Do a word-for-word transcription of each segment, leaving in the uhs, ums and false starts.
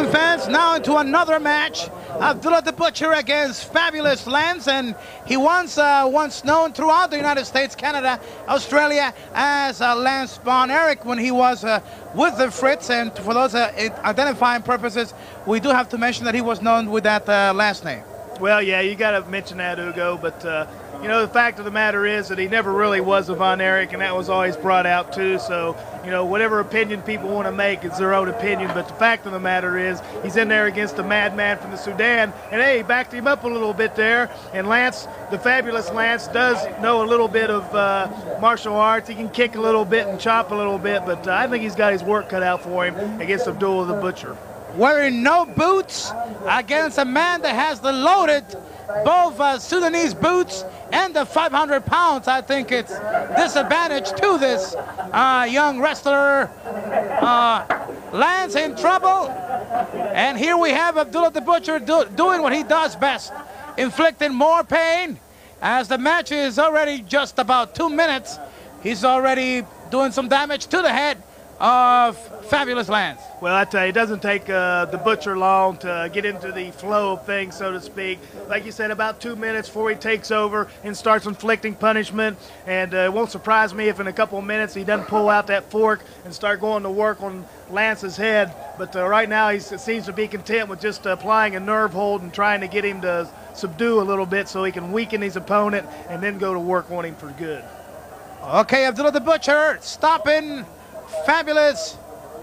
Ceiling fans, now into another match. Abdullah the Butcher against Fabulous Lance, and he once uh, once known throughout the United States, Canada, Australia as uh, Lance Von Erich when he was uh, with the Fritz. And for those uh, identifying purposes, we do have to mention that he was known with that uh, last name. Well, yeah, you got to mention that, Hugo, but uh, you know, the fact of the matter is that he never really was a Von Erich, and that was always brought out too. So, you know, whatever opinion people want to make is their own opinion, but the fact of the matter is he's in there against a madman from the Sudan, and hey, he backed him up a little bit there. And Lance, the Fabulous Lance, does know a little bit of uh, martial arts. He can kick a little bit and chop a little bit, but uh, I think he's got his work cut out for him against Abdullah the Butcher. Wearing no boots against a man that has the loaded both uh, Sudanese boots and the five hundred pounds. I think it's disadvantage to this uh, young wrestler. Uh, Lance in trouble, and here we have Abdullah the Butcher do, doing what he does best, inflicting more pain. As the match is already just about two minutes, he's already doing some damage to the head of Fabulous Lance. Well, I tell you, it doesn't take uh, the Butcher long to get into the flow of things, so to speak. Like you said, about two minutes before he takes over and starts inflicting punishment. And uh, it won't surprise me if in a couple of minutes he doesn't pull out that fork and start going to work on Lance's head. But uh, right now he seems to be content with just uh, applying a nerve hold and trying to get him to subdue a little bit so he can weaken his opponent and then go to work on him for good. Okay, Abdullah the Butcher stopping Fabulous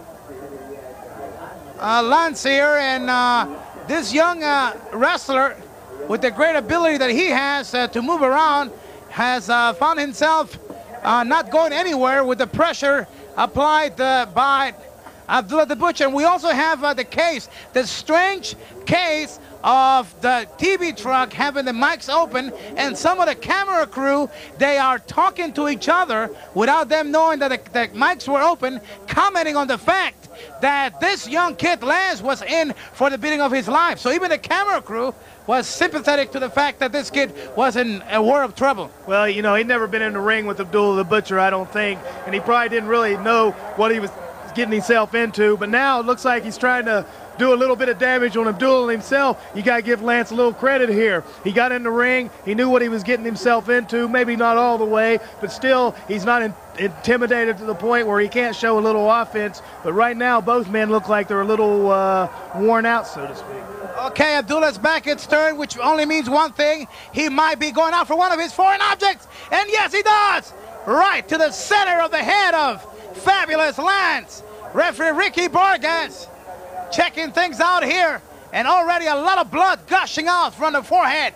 uh, Lance here, and uh, this young uh, wrestler with the great ability that he has uh, to move around has uh, found himself uh, not going anywhere with the pressure applied uh, by Abdullah the Butcher. And we also have uh, the case, the strange case of the T V truck having the mics open, and some of the camera crew, they are talking to each other without them knowing that the, the mics were open, commenting on the fact that this young kid Lance was in for the beating of his life. So even the camera crew was sympathetic to the fact that this kid was in a world of trouble. Well, you know, he'd never been in the ring with Abdullah the Butcher, I don't think, and he probably didn't really know what he was getting himself into, but now it looks like he's trying to do a little bit of damage on Abdullah himself. You got to give Lance a little credit here. He got in the ring. He knew what he was getting himself into, maybe not all the way, but still he's not in, intimidated to the point where he can't show a little offense. But right now, both men look like they're a little uh, worn out, so to speak. Okay, Abdullah's back its turn, which only means one thing. He might be going out for one of his foreign objects. And yes, he does! Right to the center of the head of Fabulous Lance. Referee Ricky Vargas checking things out here, and already a lot of blood gushing out from the forehead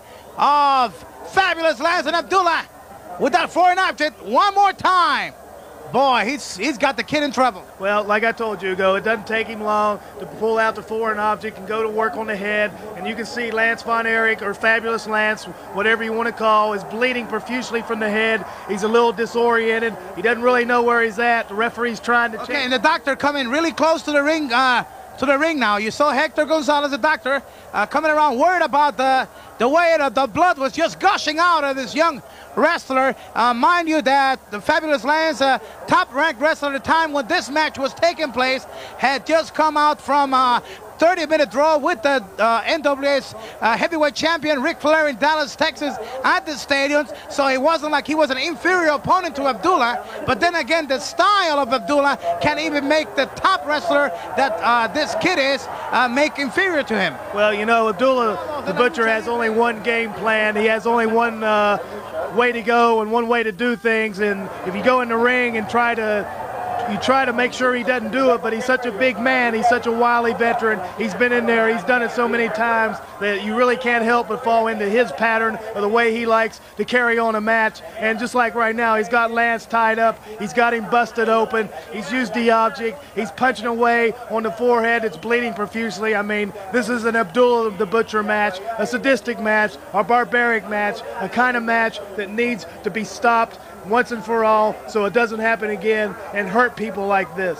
of Fabulous Lance, and Abdullah with that foreign object one more time. Boy, he's he's got the kid in trouble. Well, like I told you, Hugo, it doesn't take him long to pull out the foreign object and go to work on the head. And you can see Lance Von Erich, or Fabulous Lance, whatever you want to call, is bleeding profusely from the head. He's a little disoriented. He doesn't really know where he's at. The referee's trying to check. Okay, and the doctor coming really close to the ring. Uh, to the ring now. You saw Hector Gonzalez, the doctor, uh, coming around worried about the, the way that the blood was just gushing out of this young wrestler. Uh, mind you that the Fabulous Lance, uh, top-ranked wrestler at the time when this match was taking place, had just come out from a thirty minute draw with the uh, N W A's uh, heavyweight champion Ric Flair in Dallas, Texas at the stadium. So it wasn't like he was an inferior opponent to Abdullah. But then again, the style of Abdullah can even make the top wrestler that uh, this kid is uh, make inferior to him. Well, you know, Abdullah the Butcher has only one game plan. He has only one uh, way to go and one way to do things. And if you go in the ring and try to You try to make sure he doesn't do it, but he's such a big man. He's such a wily veteran. He's been in there. He's done it so many times that you really can't help but fall into his pattern or the way he likes to carry on a match. And just like right now, he's got Lance tied up. He's got him busted open. He's used the object. He's punching away on the forehead. It's bleeding profusely. I mean, this is an Abdullah the Butcher match, a sadistic match, a barbaric match, a kind of match that needs to be stopped once and for all so it doesn't happen again and hurt people like this.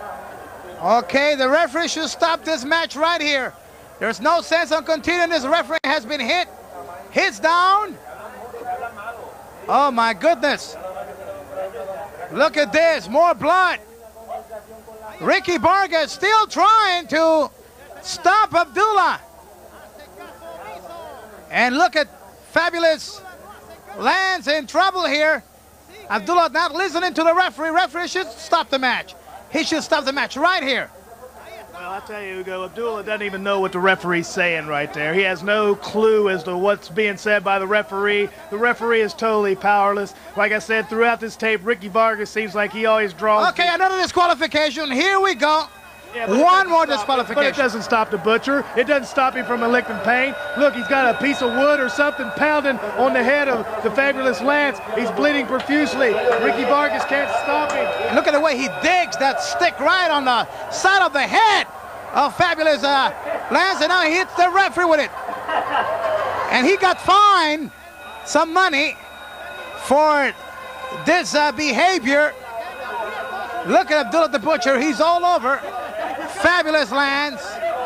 Okay, the referee should stop this match right here. There's no sense on continuing. This referee has been hit. Hits down. Oh my goodness. Look at this, more blood. Ricky Vargas still trying to Stop Abdullah. And look at Fabulous Lance in trouble here. Abdullah not listening to the referee. Referee should stop the match. He should stop the match right here. Well, I tell you, Hugo, Abdullah doesn't even know what the referee's saying right there. He has no clue as to what's being said by the referee. The referee is totally powerless. Like I said, throughout this tape, Ricky Vargas seems like he always draws. Okay, another disqualification. Here we go. Yeah, One more stop, disqualification. But it doesn't stop the Butcher. It doesn't stop him from inflicting pain. Look, he's got a piece of wood or something pounding on the head of the Fabulous Lance. He's bleeding profusely. Ricky Vargas can't stop him. And look at the way he digs that stick right on the side of the head of Fabulous uh, Lance, and now he hits the referee with it. And he got fined some money for this uh, behavior. Look at Abdullah the Butcher. He's all over Fabulous Lance.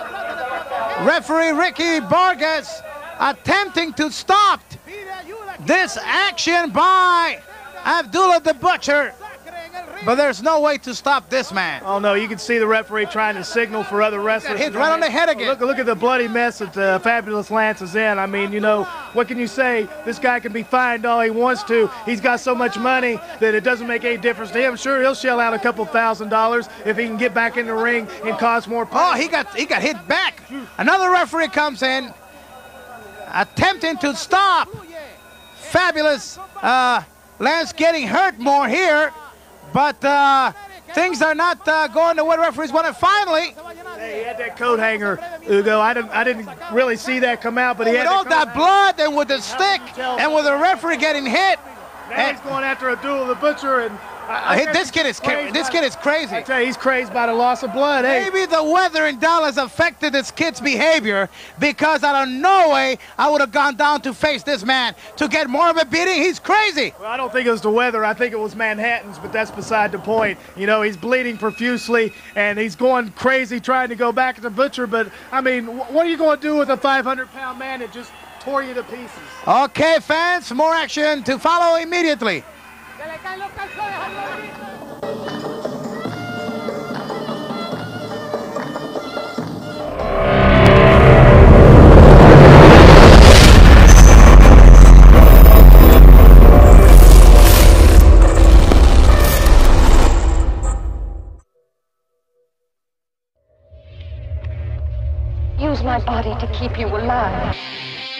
Referee Ricky Vargas attempting to stop this action by Abdullah the Butcher, but there's no way to stop this man. Oh no, you can see the referee trying to signal for other wrestlers. Hit right on the head again. Look, look at the bloody mess that uh, Fabulous Lance is in. I mean, you know, what can you say? This guy can be fined all he wants to. He's got so much money that it doesn't make any difference to him. Sure, he'll shell out a couple thousand dollars if he can get back in the ring and cause more pain. Oh, he got he got hit back. Another referee comes in, attempting to stop Fabulous uh, Lance getting hurt more here. But uh, things are not uh, going the way the referees want it. Finally, hey, he had that coat hanger, Hugo. I didn't, I didn't really see that come out, but he with had all that blood and with the stick and with the referee getting hit. Now and he's going after Abdullah the Butcher, and I, I I, this kid is crazy this kid is crazy. I tell you, he's crazy by the loss of blood. Hey, Maybe the weather in Dallas affected this kid's behavior, because out of no way I would have gone down to face this man to get more of a beating. He's crazy. well, I don't think it was the weather. I think it was Manhattan's, but that's beside the point. You know, he's bleeding profusely, and he's going crazy trying to go back at the Butcher. But, I mean, what are you going to do with a five hundred pound man that just tore you to pieces? Okay, fans, more action to follow immediately. Use my body to keep you alive.